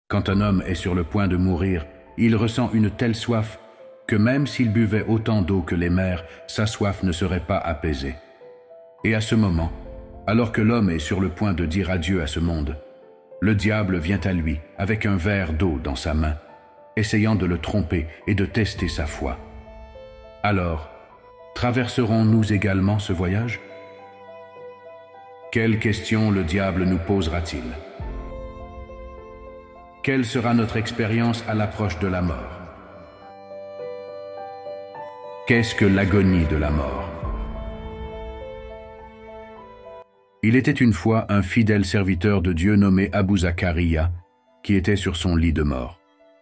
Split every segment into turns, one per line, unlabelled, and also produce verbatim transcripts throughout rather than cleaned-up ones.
Quand un homme est sur le point de mourir, il ressent une telle soif que même s'il buvait autant d'eau que les mers, sa soif ne serait pas apaisée. Et à ce moment, alors que l'homme est sur le point de dire adieu à ce monde, le diable vient à lui avec un verre d'eau dans sa main, essayant de le tromper et de tester sa foi. Alors, traverserons-nous également ce voyage? Quelles questions le diable nous posera-t-il? Quelle sera notre expérience à l'approche de la mort? Qu'est-ce que l'agonie de la mort? Il était une fois un fidèle serviteur de Dieu nommé Abu Zakaria qui était sur son lit de mort.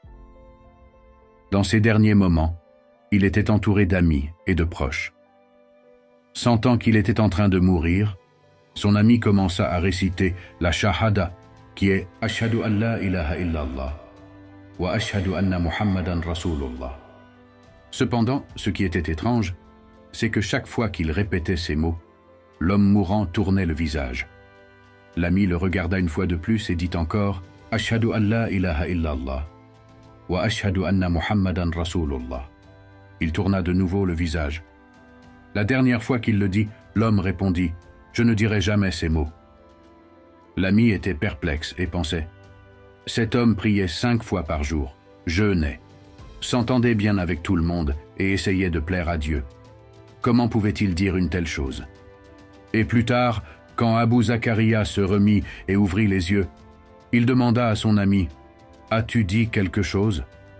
Dans ses derniers moments, il était entouré d'amis et de proches. Sentant qu'il était en train de mourir, son ami commença à réciter la shahada, qui est « Ashhadu an la ilaha illallah wa ashhadu anna Muhammadan Rasulullah ». Cependant, ce qui était étrange, c'est que chaque fois qu'il répétait ces mots, l'homme mourant tournait le visage. L'ami le regarda une fois de plus et dit encore « Ashhadu an la ilaha illallah wa ashhadu anna Muhammadan Rasulullah ». Il tourna de nouveau le visage. La dernière fois qu'il le dit, l'homme répondit « Je ne dirai jamais ces mots ». L'ami était perplexe et pensait « Cet homme priait cinq fois par jour, jeûnait, s'entendait bien avec tout le monde et essayait de plaire à Dieu. Comment pouvait-il dire une telle chose ?» Et plus tard, quand Abu Zakaria se remit et ouvrit les yeux, il demanda à son ami « As-tu dit quelque chose ?»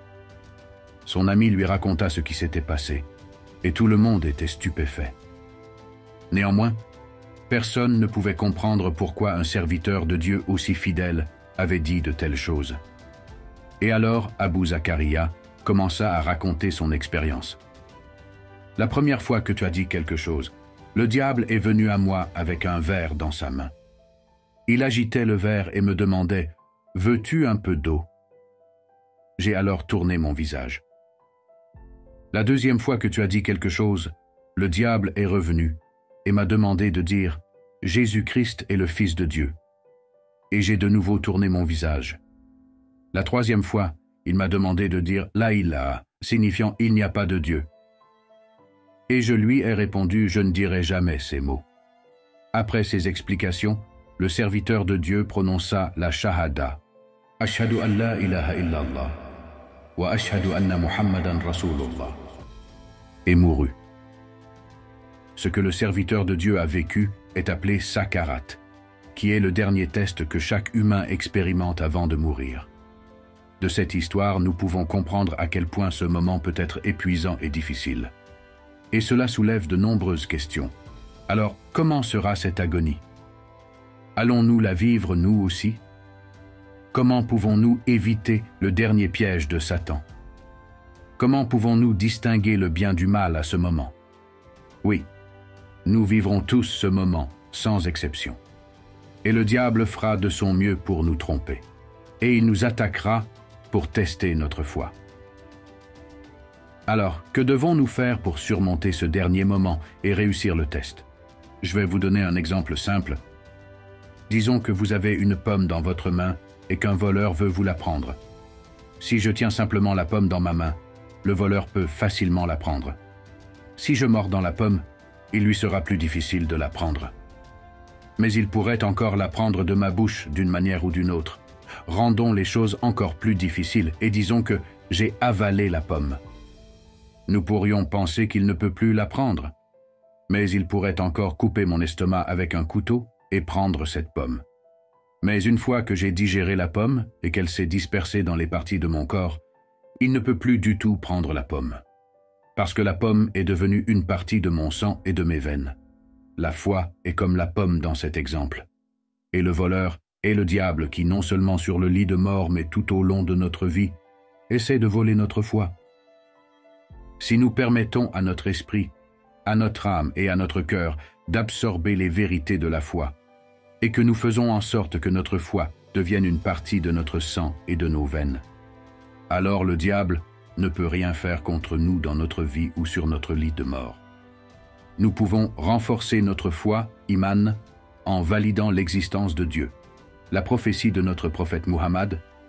Son ami lui raconta ce qui s'était passé, et tout le monde était stupéfait. Néanmoins, personne ne pouvait comprendre pourquoi un serviteur de Dieu aussi fidèle avait dit de telles choses. Et alors Abu Zakaria commença à raconter son expérience. « La première fois que tu as dit quelque chose, le diable est venu à moi avec un verre dans sa main. Il agitait le verre et me demandait « Veux-tu un peu d'eau » J'ai alors tourné mon visage. La deuxième fois que tu as dit quelque chose, le diable est revenu et m'a demandé de dire « Jésus-Christ est le Fils de Dieu ». Et j'ai de nouveau tourné mon visage. La troisième fois, il m'a demandé de dire « La ilaha », signifiant « Il n'y a pas de Dieu ». Et je lui ai répondu « Je ne dirai jamais ces mots ». Après ces explications, le serviteur de Dieu prononça la shahada « Ashhadu an la ilaha illallah wa ashhadu anna Muhammadan Rasulullah » et mourut. Ce que le serviteur de Dieu a vécu est appelé sakarat, qui est le dernier test que chaque humain expérimente avant de mourir. De cette histoire, nous pouvons comprendre à quel point ce moment peut être épuisant et difficile. Et cela soulève de nombreuses questions. Alors, comment sera cette agonie? Allons-nous la vivre nous aussi? Comment pouvons-nous éviter le dernier piège de Satan? Comment pouvons-nous distinguer le bien du mal à ce moment? Oui, nous vivrons tous ce moment, sans exception. Et le diable fera de son mieux pour nous tromper. Et il nous attaquera pour tester notre foi. Alors, que devons-nous faire pour surmonter ce dernier moment et réussir le test? Je vais vous donner un exemple simple. Disons que vous avez une pomme dans votre main et qu'un voleur veut vous la prendre. Si je tiens simplement la pomme dans ma main, le voleur peut facilement la prendre. Si je mords dans la pomme, il lui sera plus difficile de la prendre. Mais il pourrait encore la prendre de ma bouche d'une manière ou d'une autre. Rendons les choses encore plus difficiles et disons que j'ai avalé la pomme. Nous pourrions penser qu'il ne peut plus la prendre, mais il pourrait encore couper mon estomac avec un couteau et prendre cette pomme. Mais une fois que j'ai digéré la pomme et qu'elle s'est dispersée dans les parties de mon corps, il ne peut plus du tout prendre la pomme, parce que la pomme est devenue une partie de mon sang et de mes veines. La foi est comme la pomme dans cet exemple. Et le voleur est le diable qui, non seulement sur le lit de mort, mais tout au long de notre vie, essaie de voler notre foi. Si nous permettons à notre esprit, à notre âme et à notre cœur d'absorber les vérités de la foi, et que nous faisons en sorte que notre foi devienne une partie de notre sang et de nos veines, alors le diable ne peut rien faire contre nous dans notre vie ou sur notre lit de mort. Nous pouvons renforcer notre foi, iman, en validant l'existence de Dieu, la prophétie de notre prophète Muhammad,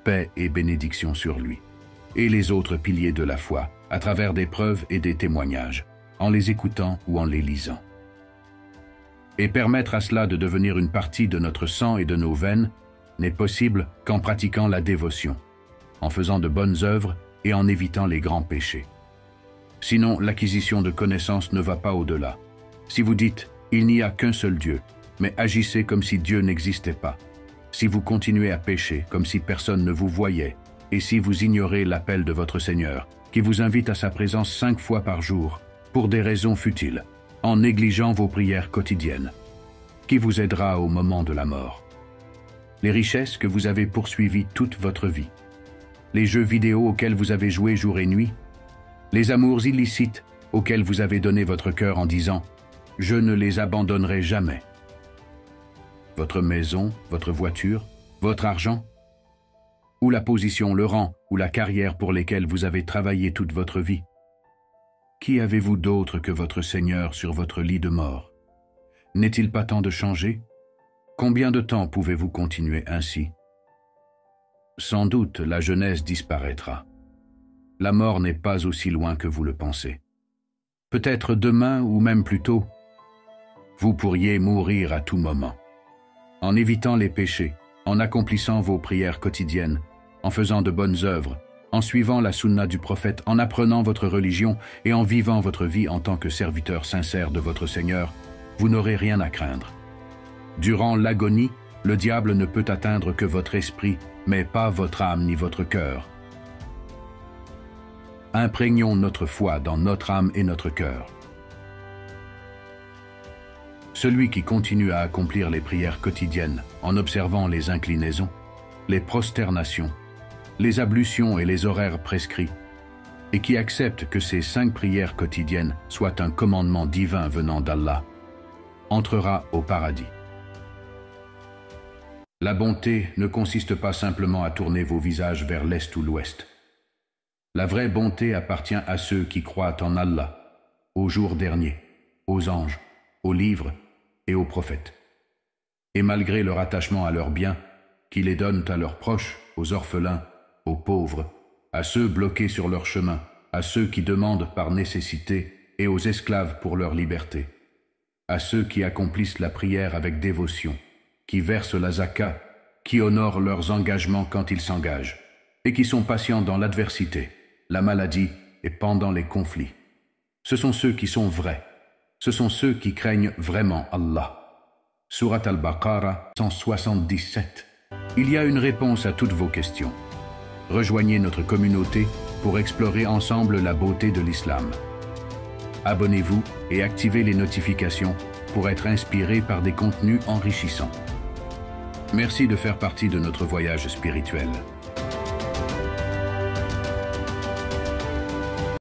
paix et bénédiction sur lui, et les autres piliers de la foi, à travers des preuves et des témoignages, en les écoutant ou en les lisant. Et permettre à cela de devenir une partie de notre sang et de nos veines n'est possible qu'en pratiquant la dévotion, en faisant de bonnes œuvres et en évitant les grands péchés. Sinon, l'acquisition de connaissances ne va pas au-delà. Si vous dites « il n'y a qu'un seul Dieu », mais agissez comme si Dieu n'existait pas, si vous continuez à pécher comme si personne ne vous voyait, et si vous ignorez l'appel de votre Seigneur, qui vous invite à sa présence cinq fois par jour, pour des raisons futiles, en négligeant vos prières quotidiennes, qui vous aidera au moment de la mort? Les richesses que vous avez poursuivies toute votre vie, les jeux vidéo auxquels vous avez joué jour et nuit, les amours illicites auxquels vous avez donné votre cœur en disant « je ne les abandonnerai jamais ». Votre maison, votre voiture, votre argent, ou la position, le rang ou la carrière pour lesquels vous avez travaillé toute votre vie. Qui avez-vous d'autre que votre Seigneur sur votre lit de mort? N'est-il pas temps de changer? Combien de temps pouvez-vous continuer ainsi? Sans doute la jeunesse disparaîtra. La mort n'est pas aussi loin que vous le pensez. Peut-être demain ou même plus tôt, vous pourriez mourir à tout moment. En évitant les péchés, en accomplissant vos prières quotidiennes, en faisant de bonnes œuvres, en suivant la sunna du prophète, en apprenant votre religion et en vivant votre vie en tant que serviteur sincère de votre Seigneur, vous n'aurez rien à craindre. Durant l'agonie, le diable ne peut atteindre que votre esprit, mais pas votre âme ni votre cœur. Imprégnons notre foi dans notre âme et notre cœur. Celui qui continue à accomplir les prières quotidiennes en observant les inclinaisons, les prosternations, les ablutions et les horaires prescrits, et qui accepte que ces cinq prières quotidiennes soient un commandement divin venant d'Allah, entrera au paradis. La bonté ne consiste pas simplement à tourner vos visages vers l'est ou l'ouest. La vraie bonté appartient à ceux qui croient en Allah, au jour dernier, aux anges, aux livres et aux prophètes. Et malgré leur attachement à leurs biens, qui les donnent à leurs proches, aux orphelins, aux pauvres, à ceux bloqués sur leur chemin, à ceux qui demandent par nécessité et aux esclaves pour leur liberté, à ceux qui accomplissent la prière avec dévotion, qui versent la zakat, qui honorent leurs engagements quand ils s'engagent, et qui sont patients dans l'adversité, la maladie et pendant les conflits. Ce sont ceux qui sont vrais, ce sont ceux qui craignent vraiment Allah. Surat al-Baqarah cent soixante-dix-sept. Il y a une réponse à toutes vos questions. Rejoignez notre communauté pour explorer ensemble la beauté de l'islam. Abonnez-vous et activez les notifications pour être inspiré par des contenus enrichissants. Merci de faire partie de notre voyage spirituel.